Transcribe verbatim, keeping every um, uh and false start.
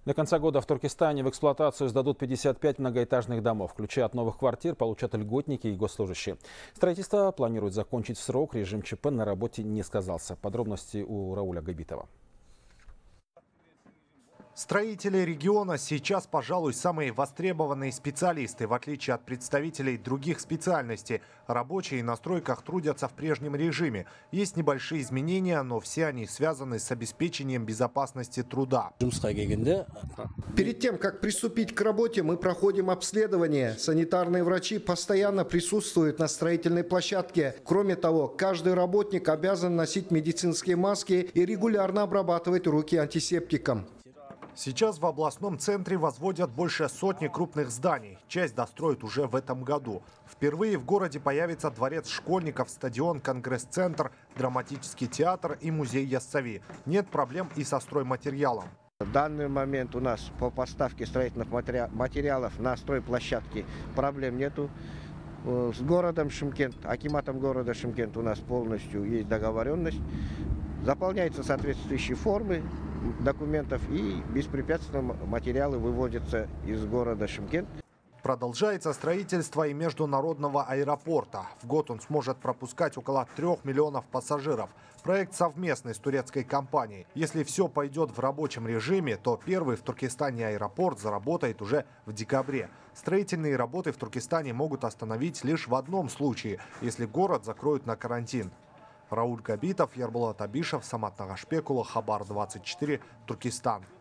До конца года в Туркестане в эксплуатацию сдадут пятьдесят пять многоэтажных домов. Ключи от новых квартир получат льготники и госслужащие. Строительство планируют закончить в срок. Режим ЧП на работе не сказался. Подробности у Рауля Габитова. Строители региона сейчас, пожалуй, самые востребованные специалисты. В отличие от представителей других специальностей, рабочие на стройках трудятся в прежнем режиме. Есть небольшие изменения, но все они связаны с обеспечением безопасности труда. Перед тем, как приступить к работе, мы проходим обследование. Санитарные врачи постоянно присутствуют на строительной площадке. Кроме того, каждый работник обязан носить медицинские маски и регулярно обрабатывать руки антисептиком. Сейчас в областном центре возводят больше сотни крупных зданий. Часть достроят уже в этом году. Впервые в городе появится дворец школьников, стадион, конгресс-центр, драматический театр и музей Яссави. Нет проблем и со стройматериалом. В данный момент у нас по поставке строительных материалов на стройплощадке проблем нету. С городом Шымкент, акиматом города Шымкент у нас полностью есть договоренность. Заполняются соответствующие формы документов и беспрепятственно материалы выводятся из города Шымкент. Продолжается строительство и международного аэропорта. В год он сможет пропускать около трех миллионов пассажиров. Проект совместный с турецкой компанией. Если все пойдет в рабочем режиме, то первый в Туркестане аэропорт заработает уже в декабре. Строительные работы в Туркестане могут остановить лишь в одном случае, если город закроют на карантин. Рауль Габитов, Ярбулат Абишев, Самат Нагашпекула, Хабар двадцать четыре, Туркестан.